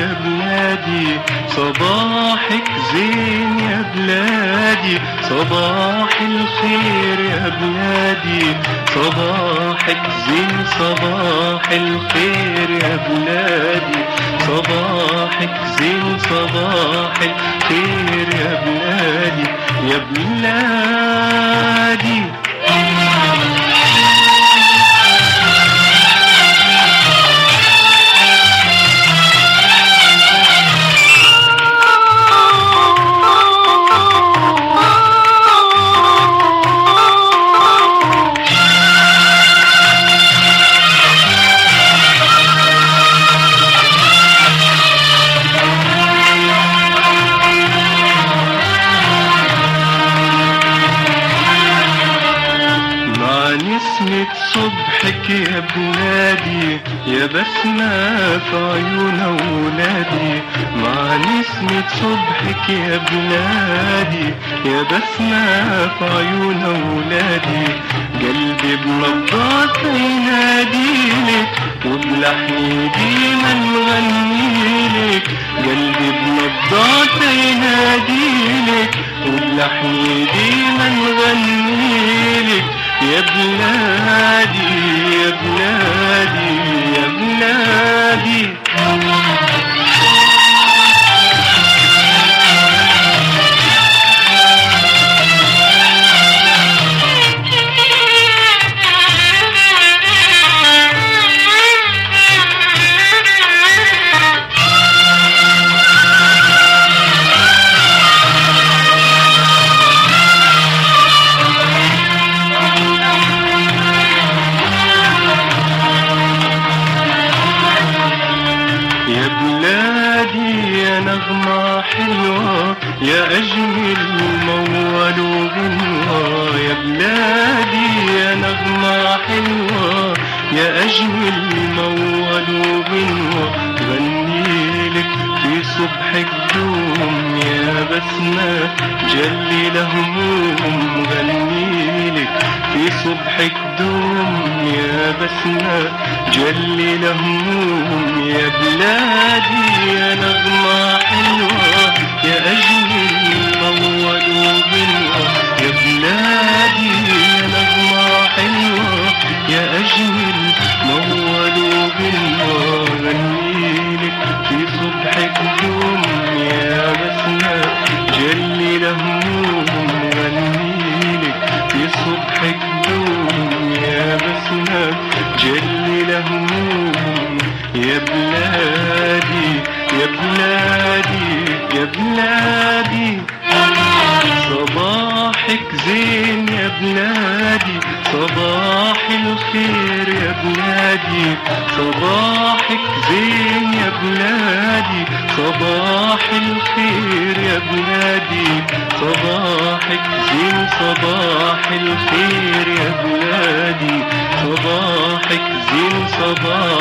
يا بلادي، صباحك زين يا بلادي، صباح الخير يا بلادي، صباحك زين صباح الخير يا بلادي، صباحك زين صباح الخير يا بلادي يا بلادي. نسمة صبحك يا بلادي، يا بسمة في عيون أولادي، مع نسمة صبحك يا بلادي، يا بسمة في عيون أولادي، قلبي بنبضات يناديلك وبلحني ديما نغنيلك، قلبي بنبضات يناديلك وبلحني ديما نغنيلك يا بلادي يا بلادي يا بلادي. يا نغمة حلوة يا أجمل موال وغنوة، يا بلادي يا نغمة حلوة يا أجمل موال وغنوة، غنيلك في صبحك دوم يا بسمة جلي لهموم، غنيلك في صبحك دوم يا بسمة جلي لهموم يا بلادي يا نغمة حلوة يا أجمل موال وغنوة، يا بلادي يا نغمة حلوة يا أجمل موال وغنوة، غنيلك في صبحك دوم يا بسمة جلي لهموم، غنيلك في صبحك دوم يا بسمة جلي لهموم يا بلادي يا بلادي يا بلادي. صباحك زين يا بلادي، صباح الخير يا بلادي، صباحك زين يا بلادي، صباح الخير يا بلادي، صباحك زين صباح الخير يا بلادي، صباحك زين صباح